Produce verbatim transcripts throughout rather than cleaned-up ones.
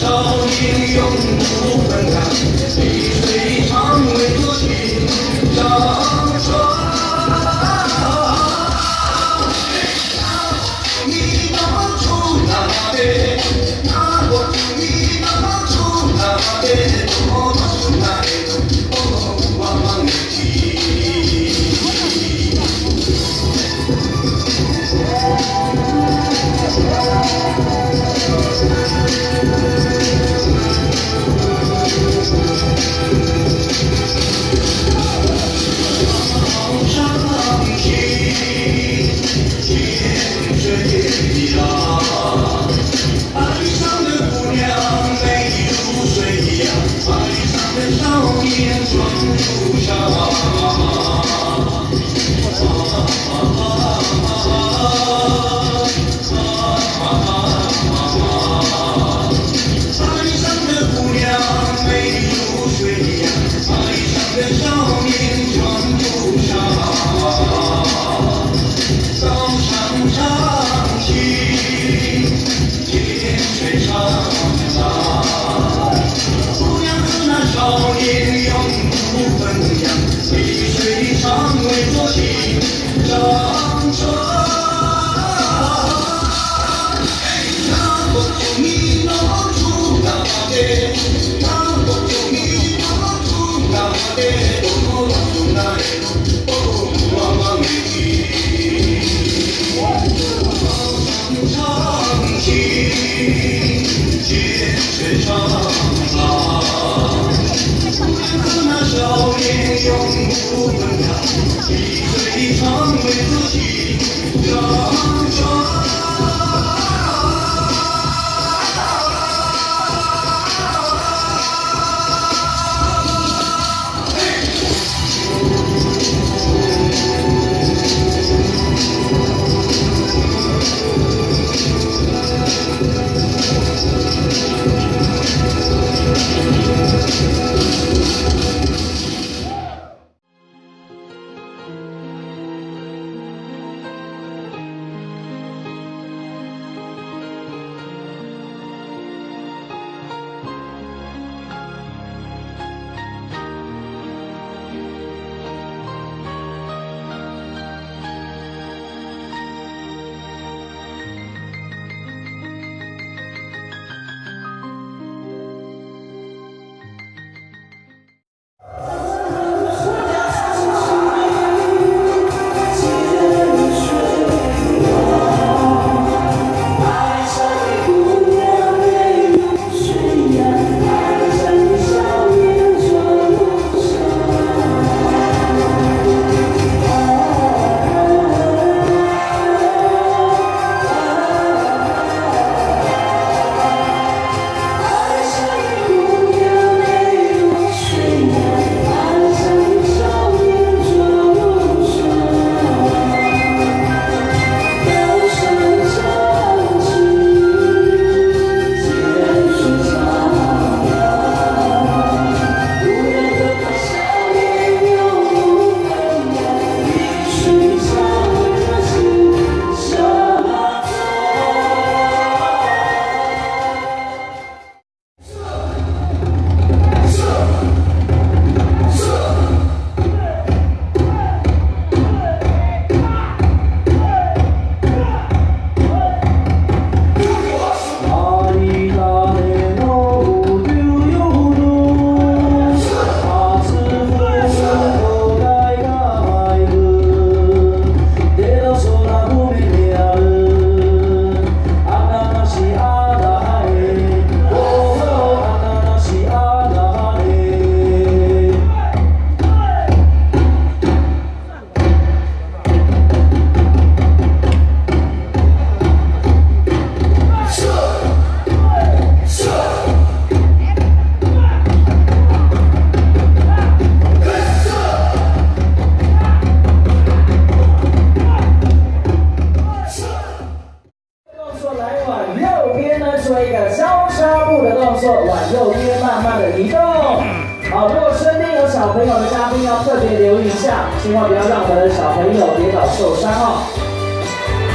千万不要让我们的小朋友跌倒受伤哦。好，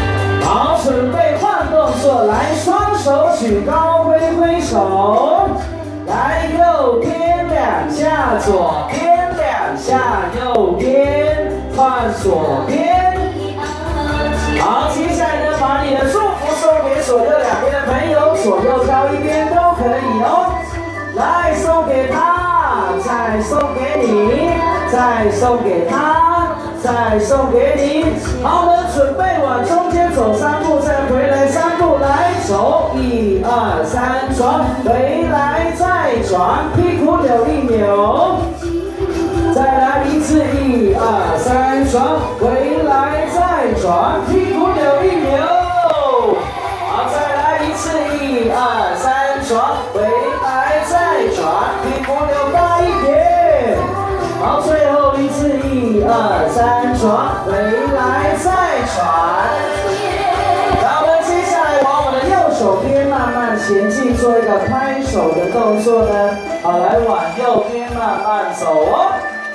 好，准备换动作，来，双手举高，挥挥手，来，右边两下，左边两下，右边换左边。好，接下来呢，把你的祝福送给左右两边的朋友，左右高一边都可以哦。来，送给他，再送给你，再送给他。 再送给你，好，我们准备往中间走三步，再回来三步，来走，一二三，转，回来再转，屁股扭一扭，再来一次，一二三，转，回来再转，屁股扭一扭，好，再来一次，一二三，转，回来再转，屁股扭大一点。 好，最后一次，一二三，转，回来再转。那我们接下来往我们的右手边慢慢前进，做一个拍手的动作呢。好，来往右边慢慢走哦。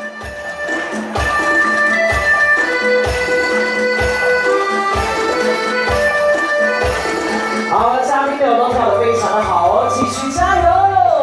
好，嘉宾们都跳得非常的好哦，继续加油！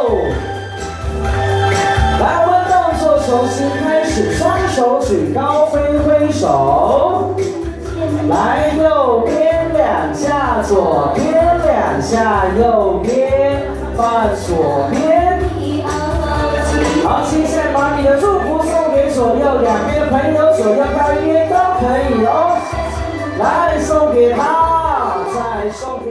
来，我们。 重新开始，双手举高，挥挥手。来，右边两下，左边两下，右边换左边。好，接下来把你的祝福送给左右两边的朋友，左右高一边都可以哦。来，送给他，再送。